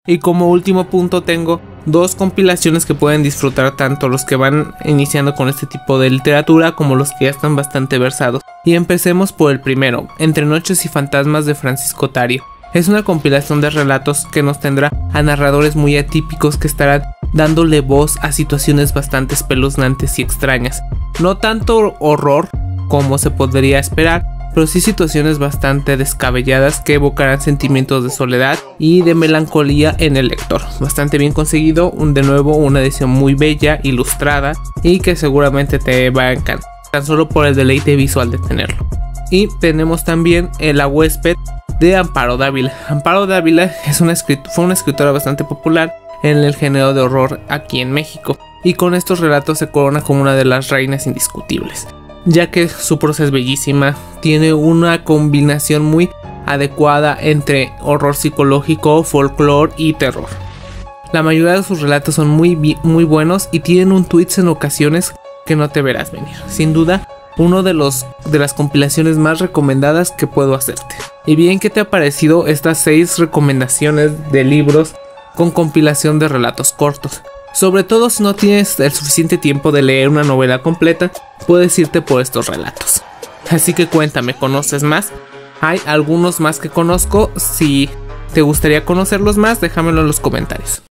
Y como último punto tengo dos compilaciones que pueden disfrutar tanto los que van iniciando con este tipo de literatura como los que ya están bastante versados. Y empecemos por el primero, Entre Noches y Fantasmas de Francisco Tario. Es una compilación de relatos que nos tendrá a narradores muy atípicos que estarán dándole voz a situaciones bastante espeluznantes y extrañas. No tanto horror como se podría esperar, pero sí situaciones bastante descabelladas que evocarán sentimientos de soledad y de melancolía en el lector. Bastante bien conseguido, de nuevo una edición muy bella, ilustrada y que seguramente te va a encantar, tan solo por el deleite visual de tenerlo. Y tenemos también La Huésped de Amparo Dávila. Amparo Dávila fue una escritora bastante popular en el género de horror aquí en México, y con estos relatos se corona como una de las reinas indiscutibles, ya que su prosa es bellísima, tiene una combinación muy adecuada entre horror psicológico, folclore y terror. La mayoría de sus relatos son muy buenos y tienen un twist en ocasiones que no te verás venir. Sin duda, uno de las compilaciones más recomendadas que puedo hacerte. Y bien, ¿qué te ha parecido estas 6 recomendaciones de libros con compilación de relatos cortos? Sobre todo si no tienes el suficiente tiempo de leer una novela completa, puedes irte por estos relatos. Así que cuéntame, ¿conoces más? Hay algunos más que conozco. Si te gustaría conocerlos más, déjamelo en los comentarios.